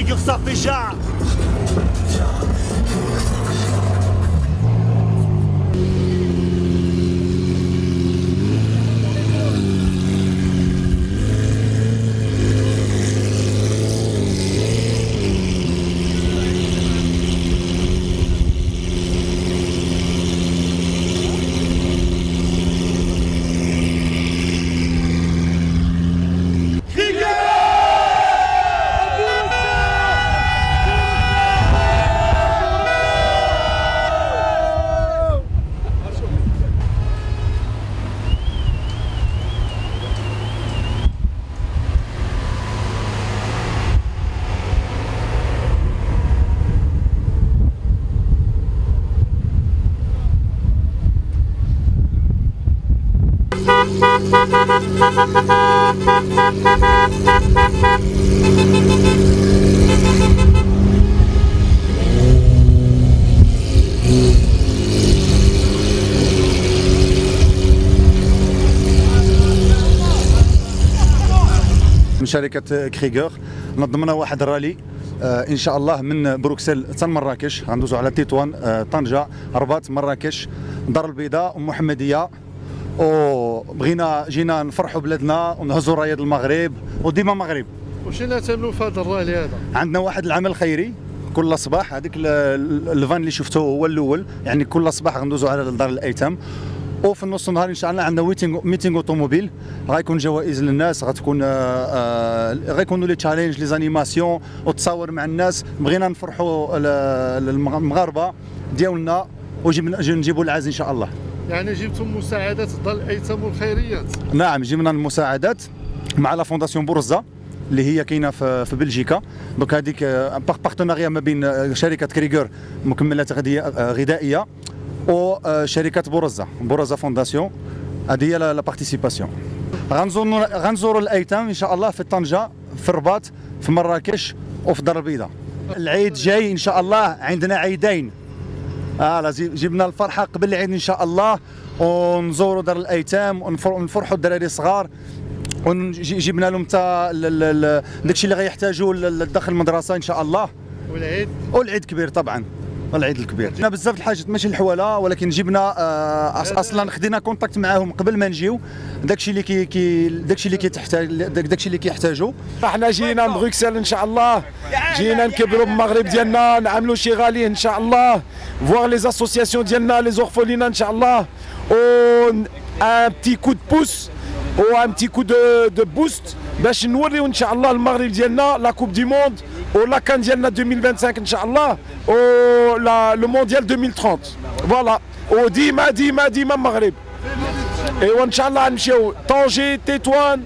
Krieger ça fait genre. من شركة كريغر نظمنا واحد الرالي ان شاء الله من بروكسل حتى مراكش، غندوزو على تطوان، طنجة، رباط، مراكش، دار البيضاء، محمدية، وبغينا جينا نفرحوا بلادنا ونهزوا راية المغرب وديما مغرب. واش اللي تعملوا في هذا الرالي هذا؟ عندنا واحد العمل الخيري كل صباح، هذيك الفان اللي شفتوه هو الاول، يعني كل صباح غندوزو على دار الايتام، وفي نص النهار ان شاء الله عندنا ميتينغ اوتوموبيل، غيكون جوائز للناس، غتكون غيكونوا لي تشالنج لي زانيماسيون وتصاور مع الناس. بغينا نفرحوا المغاربه ديالنا ونجيبوا العز ان شاء الله. يعني جبتم مساعدات دار الايتام والخيريات؟ نعم، جبنا المساعدات مع لا فونداسيون بورزا اللي هي كاينه في بلجيكا. دونك هذيك بارتناريا ما بين شركه كريغر مكملات غذائيه وشركه بورزا فونداسيون، هذه هي لا بارتيسيباسيون. غنزوروا الايتام ان شاء الله في طنجه، في الرباط، في مراكش، وفي دار البيضاء. العيد جاي ان شاء الله، عندنا عيدين، جبنا الفرحه قبل العيد ان شاء الله، ونزوروا دار الايتام ونفرحوا الدراري الصغار، وجبنا لهم حتى داكشي اللي غيحتاجوه لداخل المدرسه ان شاء الله. والعيد كبير طبعا، العيد الكبير. جبنا بزاف الحاجات ماشي الحواله، ولكن جبنا اصلا خدينا كونتاكت معاهم قبل ما نجيو، داكشي اللي كيحتاجوا. احنا جينا من بروكسل ان شاء الله، جينا نكبروا بالمغرب ديالنا، نعملوا شي غالي ان شاء الله، فوار لي اسوسياسيون ديالنا، لي زورفولينا ان شاء الله، و ان بتي كو دو بوس و ان بتي كو دو بوست باش نوريو ان شاء الله المغرب ديالنا لا كوب دي موند ولا كان ديالنا 2025 ان شاء الله، و لو مونديال 2030. فوالا، وديما ديما ديما المغرب. ايوا ان شاء الله نمشيو طنجة، تطوان،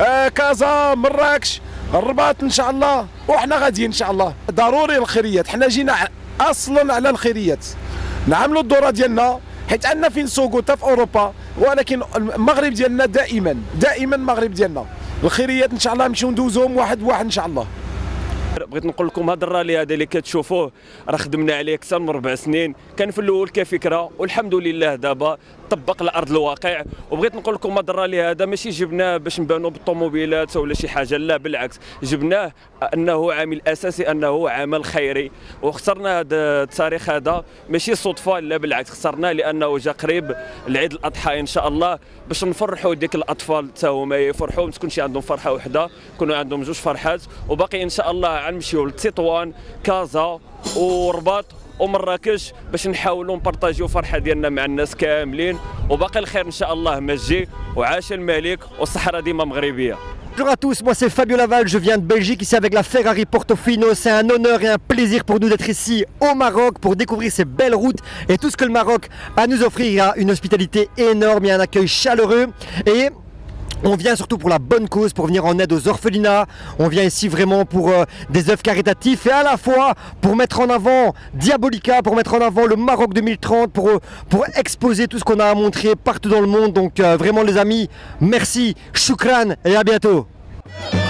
كازا، مراكش، الرباط ان شاء الله، وحنا غاديين ان شاء الله. ضروري الخيريات، حنا جينا اصلا على الخيريات، نعملوا الدوره ديالنا، حيت عندنا فين نسوقوا حتى في اوروبا، ولكن المغرب ديالنا دائما المغرب ديالنا الخيريات ان شاء الله نمشيو ندوزوهم واحد بواحد ان شاء الله. بغيت نقول لكم هذا الرالي هذا اللي كتشوفوه راه خدمنا عليه اكثر من 4 سنين، كان في الاول كفكره والحمد لله دابا طبق لارض الواقع. وبغيت نقول لكم هذا الرالي هذا ماشي جبناه باش نبانوا بالطوموبيلات ولا شي حاجه، لا بالعكس، جبناه انه عامل اساسي، انه عمل خيري، واخترنا هذا التاريخ هذا ماشي صدفه، لا بالعكس اخترناه لانه جا قريب العيد الاضحى ان شاء الله، باش نفرحوا ديك الاطفال حتى هما يفرحوا، ما تكونش عندهم فرحه وحده، يكونوا عندهم 2 فرحات. وباقي ان شاء الله غنمشيو لتطوان، كازا، ورباط، ومراكش، باش نحاولوا نبارطاجيو فرحه ديالنا مع الناس كاملين، وباقي الخير ان شاء الله مجي، وعاش الملك والصحراء ديما مغربيه. Bonjour à tous, moi c'est Fabio Laval, je viens de Belgique ici avec la Ferrari Portofino. C'est un honneur et un plaisir pour nous d'être ici au Maroc pour découvrir ces belles routes et tout ce que le Maroc a à nous offrir. Il y a une hospitalité énorme, il y a un accueil chaleureux et on vient surtout pour la bonne cause, pour venir en aide aux orphelinats. On vient ici vraiment pour des œuvres caritatives et à la fois pour mettre en avant Diabolica, pour mettre en avant le Maroc 2030, pour exposer tout ce qu'on a à montrer partout dans le monde. Donc vraiment les amis, merci, shukran et à bientôt.